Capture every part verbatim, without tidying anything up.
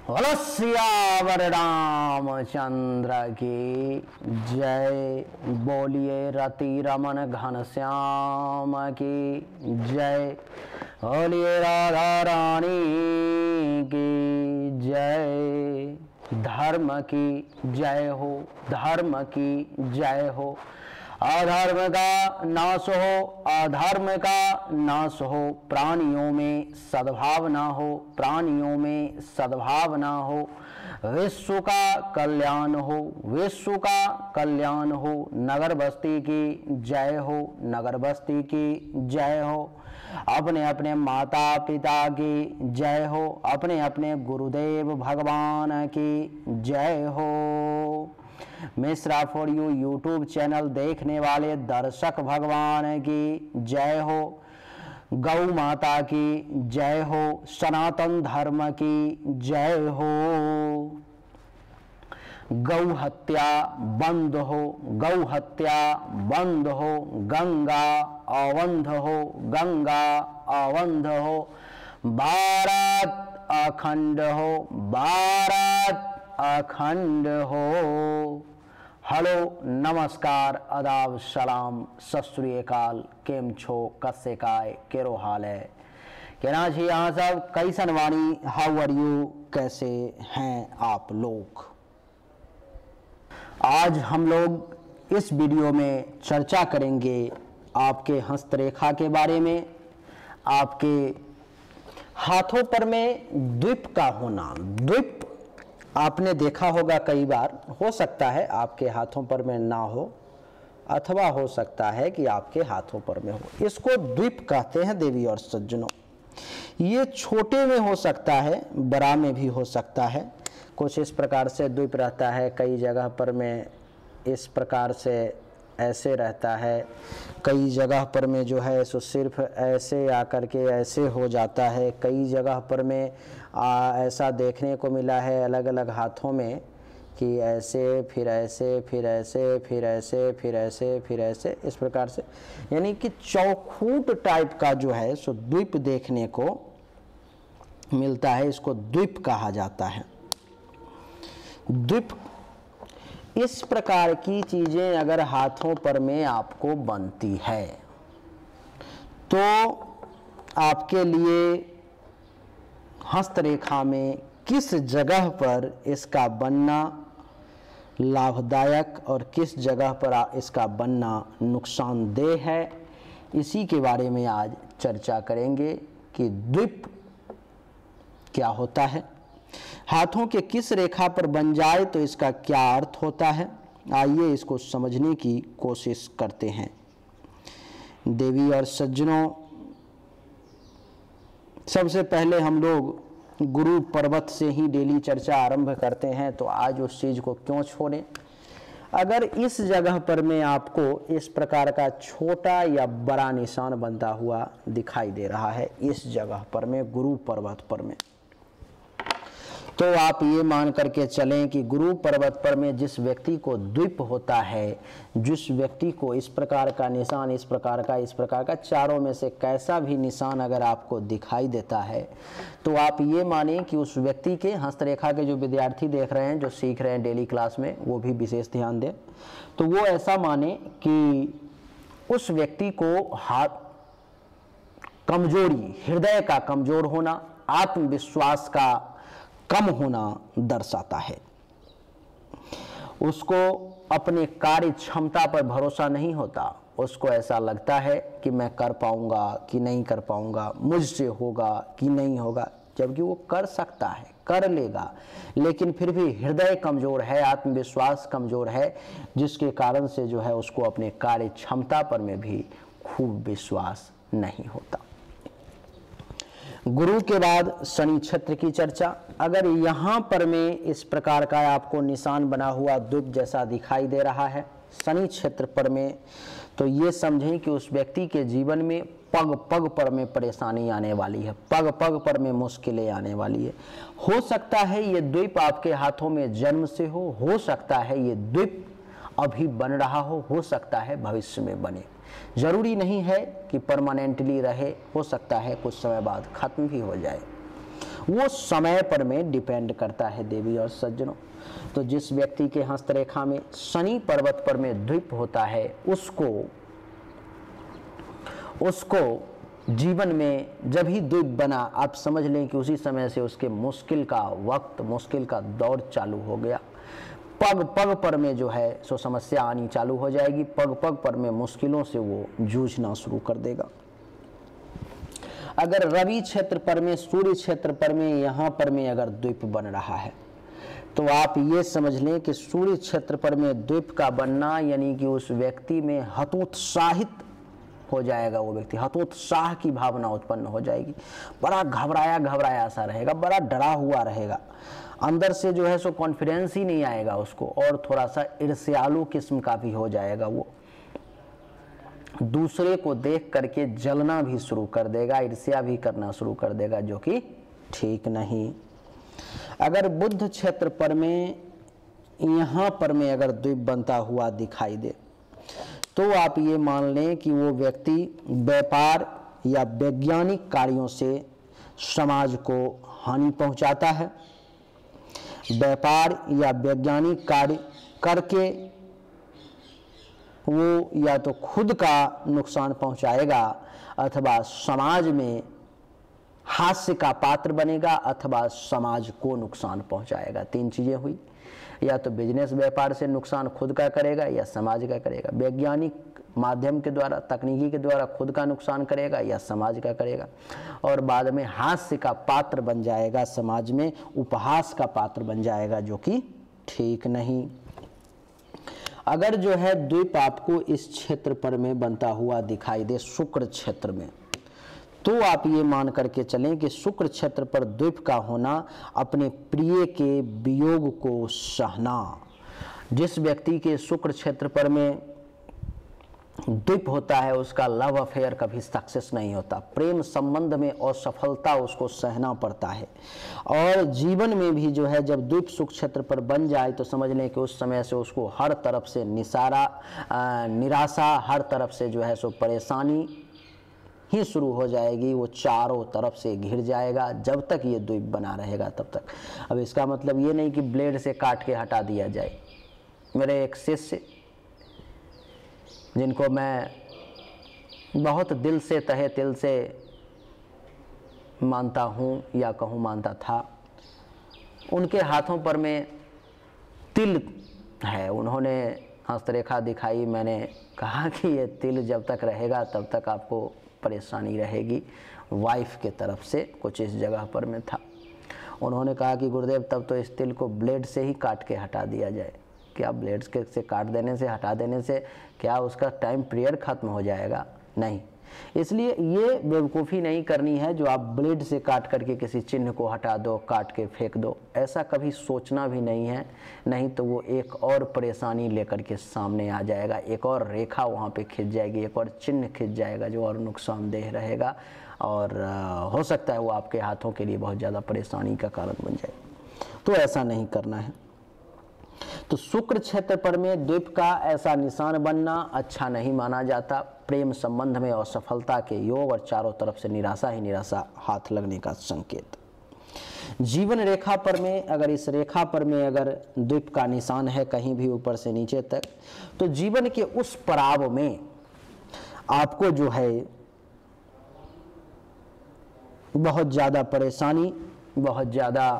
बोलो सियावर रामचंद्र की जय। बोलिए रति रमन घनश्याम की जय। बोलिए राधा रानी की जय। धर्म की जय हो, धर्म की जय हो। अधर्म का नाश हो, अधर्म का नाश हो। प्राणियों में सद्भावना हो, प्राणियों में सद्भावना हो। विश्व का कल्याण हो, विश्व का कल्याण हो। नगर बस्ती की जय हो, नगर बस्ती की जय हो। अपने अपने माता पिता की जय हो, अपने अपने गुरुदेव भगवान की जय हो। Mishra for you YouTube channel देखने वाले दर्शक भगवान की जय हो। गौ माता की जय हो, सनातन धर्म की जय हो। गौ हत्या बंद हो, गौ हत्या बंद हो। गंगा अवंध हो, गंगा अवंध हो। भारत अखंड हो, भारत अखंड हो। हेलो, नमस्कार, आदाब, सलाम, सत श्री अकाल। केम छो, कस्से काय, केरो हाल है। कहना चाहिए यहाँ सब कैसन वाणी, हाउ आर यू, कैसे हैं आप लोग। आज हम लोग इस वीडियो में चर्चा करेंगे आपके हस्तरेखा के बारे में। आपके हाथों पर में द्वीप का होना। द्वीप आपने देखा होगा कई बार, हो सकता है आपके हाथों पर में ना हो अथवा हो सकता है कि आपके हाथों पर में हो। इसको द्वीप कहते हैं देवी और सज्जनों। ये छोटे में हो सकता है, बड़ा में भी हो सकता है। कुछ इस प्रकार से द्वीप रहता है, कई जगह पर में इस प्रकार से ऐसे रहता है, कई जगह पर में जो है सो सिर्फ ऐसे आकर के ऐसे हो जाता है। कई जगह पर में आ, ऐसा देखने को मिला है अलग अलग हाथों में कि ऐसे फिर ऐसे फिर ऐसे फिर ऐसे फिर ऐसे फिर ऐसे इस प्रकार से, यानी कि चौखूट टाइप का जो है सो द्वीप देखने को मिलता है। इसको द्वीप कहा जाता है। द्वीप इस प्रकार की चीजें अगर हाथों पर में आपको बनती है तो आपके लिए हस्तरेखा में किस जगह पर इसका बनना लाभदायक और किस जगह पर इसका बनना नुकसानदेह है, इसी के बारे में आज चर्चा करेंगे कि द्वीप क्या होता है, हाथों के किस रेखा पर बन जाए तो इसका क्या अर्थ होता है। आइए इसको समझने की कोशिश करते हैं। देवी और सज्जनों, सबसे पहले हम लोग गुरु पर्वत से ही डेली चर्चा आरंभ करते हैं, तो आज उस चीज़ को क्यों छोड़ें। अगर इस जगह पर में आपको इस प्रकार का छोटा या बड़ा निशान बनता हुआ दिखाई दे रहा है, इस जगह पर में गुरु पर्वत पर में, तो आप ये मान करके चलें कि गुरु पर्वत पर में जिस व्यक्ति को द्वीप होता है, जिस व्यक्ति को इस प्रकार का निशान, इस प्रकार का इस प्रकार का चारों में से कैसा भी निशान अगर आपको दिखाई देता है, तो आप ये मानें कि उस व्यक्ति के हस्तरेखा के जो विद्यार्थी देख रहे हैं, जो सीख रहे हैं डेली क्लास में, वो भी विशेष ध्यान दें। तो वो ऐसा माने कि उस व्यक्ति को हाथ कमजोरी, हृदय का कमजोर होना, आत्मविश्वास का कम होना दर्शाता है। उसको अपने कार्य क्षमता पर भरोसा नहीं होता। उसको ऐसा लगता है कि मैं कर पाऊंगा कि नहीं कर पाऊंगा, मुझसे होगा कि नहीं होगा, जबकि वो कर सकता है, कर लेगा, लेकिन फिर भी हृदय कमजोर है, आत्मविश्वास कमजोर है, जिसके कारण से जो है उसको अपने कार्य क्षमता पर में भी खूब विश्वास नहीं होता। गुरु के बाद शनि क्षेत्र की चर्चा। अगर यहाँ पर में इस प्रकार का आपको निशान बना हुआ द्वीप जैसा दिखाई दे रहा है शनि क्षेत्र पर में, तो ये समझें कि उस व्यक्ति के जीवन में पग पग पर में परेशानी आने वाली है, पग पग पर में मुश्किलें आने वाली है। हो सकता है ये द्वीप आपके हाथों में जन्म से हो हो सकता है ये द्वीप अभी बन रहा हो हो सकता है भविष्य में बने। जरूरी नहीं है कि परमानेंटली रहे, हो सकता है कुछ समय बाद खत्म भी हो जाए। वो समय पर में डिपेंड करता है देवी और सज्जनों। तो जिस व्यक्ति के हस्तरेखा में शनि पर्वत पर में द्वीप होता है, उसको उसको जीवन में जब ही द्वीप बना, आप समझ लें कि उसी समय से उसके मुश्किल का वक्त, मुश्किल का दौर चालू हो गया। पग पग पर में जो है सो समस्या आनी चालू हो जाएगी, पग पग पर में मुश्किलों से वो जूझना शुरू कर देगा। अगर रवि क्षेत्र पर में, सूर्य क्षेत्र पर में, यहाँ पर में अगर द्वीप बन रहा है, तो आप ये समझ लें कि सूर्य क्षेत्र पर में द्वीप का बनना यानी कि उस व्यक्ति में हतोत्साहित हो जाएगा। वो व्यक्ति हतोत्साह की भावना उत्पन्न हो जाएगी, बड़ा घबराया घबराया सा रहेगा, बड़ा डरा हुआ रहेगा, अंदर से जो है सो कॉन्फिडेंस ही नहीं आएगा उसको, और थोड़ा सा ईर्ष्यालु किस्म का भी हो जाएगा। वो दूसरे को देख करके जलना भी शुरू कर देगा, ईर्ष्या भी करना शुरू कर देगा, जो कि ठीक नहीं। अगर बुध क्षेत्र पर में, यहाँ पर में अगर द्वीप बनता हुआ दिखाई दे, तो आप ये मान लें कि वो व्यक्ति व्यापार या वैज्ञानिक कार्यों से समाज को हानि पहुंचाता है। व्यापार या वैज्ञानिक कार्य करके वो या तो खुद का नुकसान पहुंचाएगा, अथवा समाज में हास्य का पात्र बनेगा, अथवा समाज को नुकसान पहुंचाएगा। तीन चीजें हुई, या तो बिजनेस व्यापार से नुकसान खुद का करेगा या समाज का करेगा, वैज्ञानिक माध्यम के द्वारा, तकनीकी के द्वारा खुद का नुकसान करेगा या समाज का करेगा, और बाद में हास्य का पात्र बन जाएगा, समाज में उपहास का पात्र बन जाएगा, जो कि ठीक नहीं। अगर जो है द्वीप आपको इस क्षेत्र पर में बनता हुआ दिखाई दे, शुक्र क्षेत्र में, तो आप ये मान करके चलें कि शुक्र क्षेत्र पर द्वीप का होना अपने प्रिय के वियोग को सहना। जिस व्यक्ति के शुक्र क्षेत्र पर में द्वीप होता है, उसका लव अफेयर कभी सक्सेस नहीं होता, प्रेम संबंध में असफलता उसको सहना पड़ता है। और जीवन में भी जो है जब द्वीप शुक्र क्षेत्र पर बन जाए, तो समझ लें कि उस समय से उसको हर तरफ से निसारा निराशा, हर तरफ से जो है सो परेशानी ही शुरू हो जाएगी, वो चारों तरफ से घिर जाएगा जब तक ये द्वीप बना रहेगा तब तक। अब इसका मतलब ये नहीं कि ब्लेड से काट के हटा दिया जाए। मेरे एक शिष्य, जिनको मैं बहुत दिल से, तहे दिल से मानता हूँ या कहूँ मानता था, उनके हाथों पर में तिल है। उन्होंने हस्तरेखा दिखाई, मैंने कहा कि ये तिल जब तक रहेगा तब तक आपको परेशानी रहेगी। वाइफ के तरफ से कुछ इस जगह पर में था। उन्होंने कहा कि गुरुदेव तब तो इस तिल को ब्लेड से ही काट के हटा दिया जाए। क्या ब्लेड के से काट देने से, हटा देने से क्या उसका टाइम पीरियड खत्म हो जाएगा? नहीं। इसलिए ये बेवकूफ़ी नहीं करनी है जो आप ब्लेड से काट करके किसी चिन्ह को हटा दो, काट के फेंक दो, ऐसा कभी सोचना भी नहीं है। नहीं तो वो एक और परेशानी लेकर के सामने आ जाएगा, एक और रेखा वहाँ पे खिंच जाएगी, एक और चिन्ह खिंच जाएगा जो और नुकसानदेह रहेगा, और हो सकता है वो आपके हाथों के लिए बहुत ज़्यादा परेशानी का कारण बन जाए। तो ऐसा नहीं करना है। तो शुक्र क्षेत्र पर में द्वीप का ऐसा निशान बनना अच्छा नहीं माना जाता। प्रेम संबंध में असफलता के योग और चारों तरफ से निराशा ही निराशा हाथ लगने का संकेत। जीवन रेखा पर में अगर इस रेखा पर में अगर द्वीप का निशान है कहीं भी ऊपर से नीचे तक, तो जीवन के उस पड़ाव में आपको जो है बहुत ज़्यादा परेशानी, बहुत ज़्यादा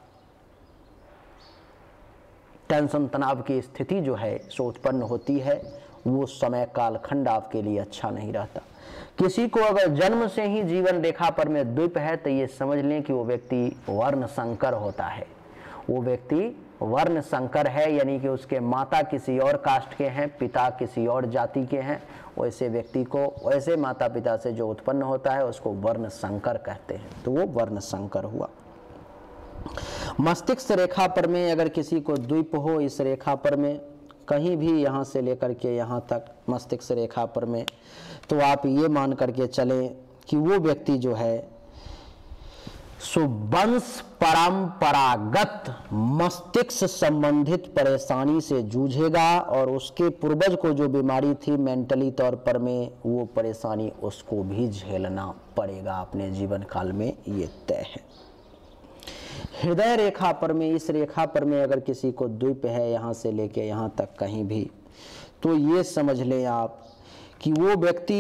टेंशन तनाव की स्थिति जो है सो उत्पन्न होती है। वो समय कालखंड आपके लिए अच्छा नहीं रहता। किसी को अगर जन्म से ही जीवन रेखा पर में द्वीप है तो ये समझ लें कि वो व्यक्ति वर्ण संकर होता है। वो व्यक्ति वर्ण संकर है, यानी कि उसके माता किसी और कास्ट के हैं, पिता किसी और जाति के हैं। वैसे व्यक्ति को, वैसे माता पिता से जो उत्पन्न होता है उसको वर्ण संकर कहते हैं। तो वो वर्ण संकर हुआ। मस्तिष्क रेखा पर में अगर किसी को द्वीप हो, इस रेखा पर में कहीं भी यहाँ से लेकर के यहाँ तक मस्तिष्क रेखा पर में, तो आप ये मान करके चलें कि वो व्यक्ति जो है सो वंश परंपरागत मस्तिष्क संबंधित परेशानी से जूझेगा, और उसके पूर्वज को जो बीमारी थी मेंटली तौर पर में, वो परेशानी उसको भी झेलना पड़ेगा अपने जीवन काल में, ये तय है। हृदय रेखा पर में, इस रेखा पर में अगर किसी को द्वीप है यहाँ से लेके यहाँ तक कहीं भी, तो ये समझ लें आप कि वो व्यक्ति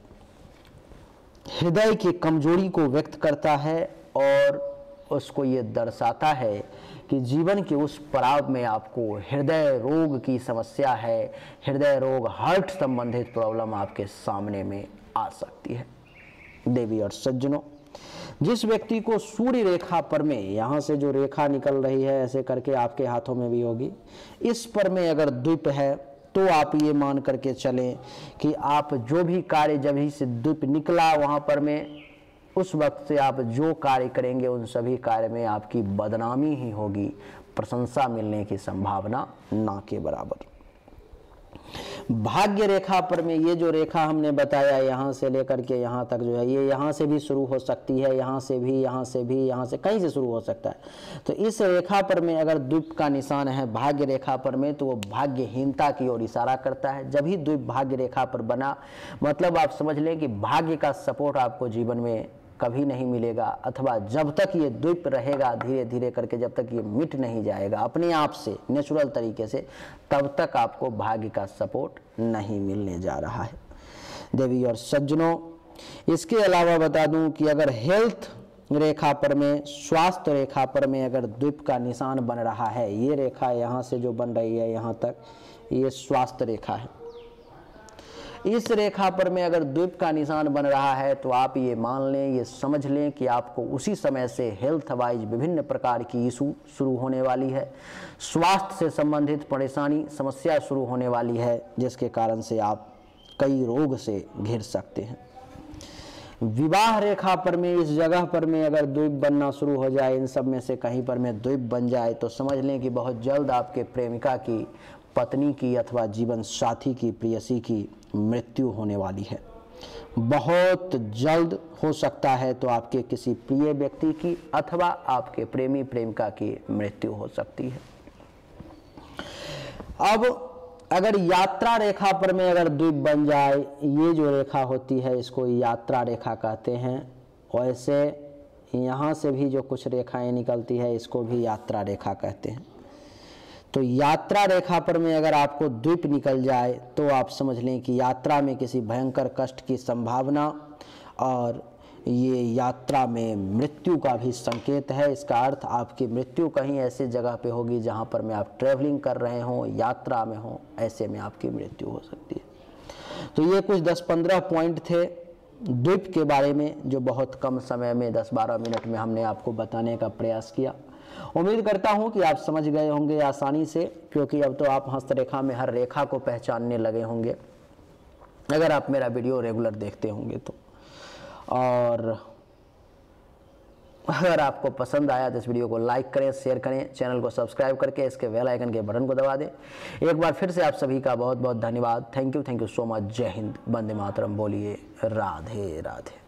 हृदय की कमजोरी को व्यक्त करता है और उसको ये दर्शाता है कि जीवन के उस पड़ाव में आपको हृदय रोग की समस्या है, हृदय रोग, हार्ट संबंधित प्रॉब्लम आपके सामने में आ सकती है। देवी और सज्जनों, जिस व्यक्ति को सूर्य रेखा पर में, यहाँ से जो रेखा निकल रही है ऐसे करके आपके हाथों में भी होगी, इस पर में अगर द्वीप है तो आप ये मान करके चलें कि आप जो भी कार्य, जब ही से द्वीप निकला वहाँ पर में, उस वक्त से आप जो कार्य करेंगे उन सभी कार्य में आपकी बदनामी ही होगी, प्रशंसा मिलने की संभावना ना के बराबर। भाग्य रेखा पर में ये जो रेखा हमने बताया यहाँ से लेकर के यहाँ तक जो है, ये यहाँ से भी शुरू हो सकती है, यहाँ से भी, यहाँ से भी, यहाँ से कहीं से शुरू हो सकता है। तो इस रेखा पर में अगर द्वीप का निशान है भाग्य रेखा पर में, तो वो भाग्यहीनता की ओर इशारा करता है। जब ही द्वीप भाग्य रेखा पर बना, मतलब आप समझ लें कि भाग्य का सपोर्ट आपको जीवन में कभी नहीं मिलेगा, अथवा जब तक ये द्वीप रहेगा धीरे धीरे करके, जब तक ये मिट नहीं जाएगा अपने आप से नेचुरल तरीके से, तब तक आपको भाग्य का सपोर्ट नहीं मिलने जा रहा है। देवी और सज्जनों, इसके अलावा बता दूं कि अगर हेल्थ रेखा पर में, स्वास्थ्य रेखा पर में अगर द्वीप का निशान बन रहा है, ये रेखा यहाँ से जो बन रही है यहाँ तक, ये स्वास्थ्य रेखा है। इस रेखा पर में अगर द्वीप का निशान बन रहा है तो आप ये मान लें, ये समझ लें कि आपको उसी समय से हेल्थ वाइज विभिन्न प्रकार की इशू शुरू होने वाली है, स्वास्थ्य से संबंधित परेशानी, समस्या शुरू होने वाली है, जिसके कारण से आप कई रोग से घिर सकते हैं। विवाह रेखा पर में, इस जगह पर में अगर द्वीप बनना शुरू हो जाए, इन सब में से कहीं पर में द्वीप बन जाए, तो समझ लें कि बहुत जल्द आपके प्रेमिका की, पत्नी की अथवा जीवन साथी की, प्रेयसी की मृत्यु होने वाली है। बहुत जल्द हो सकता है तो आपके किसी प्रिय व्यक्ति की अथवा आपके प्रेमी प्रेमिका की मृत्यु हो सकती है। अब अगर यात्रा रेखा पर में अगर द्वीप बन जाए, ये जो रेखा होती है इसको यात्रा रेखा कहते हैं। वैसे यहाँ से भी जो कुछ रेखाएं निकलती है इसको भी यात्रा रेखा कहते हैं। तो यात्रा रेखा पर में अगर आपको द्वीप निकल जाए तो आप समझ लें कि यात्रा में किसी भयंकर कष्ट की संभावना, और ये यात्रा में मृत्यु का भी संकेत है। इसका अर्थ आपकी मृत्यु कहीं ऐसी जगह पे होगी जहाँ पर में आप ट्रैवलिंग कर रहे हों, यात्रा में हों, ऐसे में आपकी मृत्यु हो सकती है। तो ये कुछ दस पंद्रह पॉइंट थे द्वीप के बारे में, जो बहुत कम समय में दस बारह मिनट में हमने आपको बताने का प्रयास किया। उम्मीद करता हूं कि आप समझ गए होंगे आसानी से, क्योंकि अब तो आप हस्तरेखा में हर रेखा को पहचानने लगे होंगे अगर आप मेरा वीडियो रेगुलर देखते होंगे तो। और अगर आपको पसंद आया तो इस वीडियो को लाइक करें, शेयर करें, चैनल को सब्सक्राइब करके इसके बेल आइकन के बटन को दबा दें। एक बार फिर से आप सभी का बहुत बहुत धन्यवाद। Thank you, thank you so much. जय हिंद, वंदे मातरम। बोलिए राधे राधे।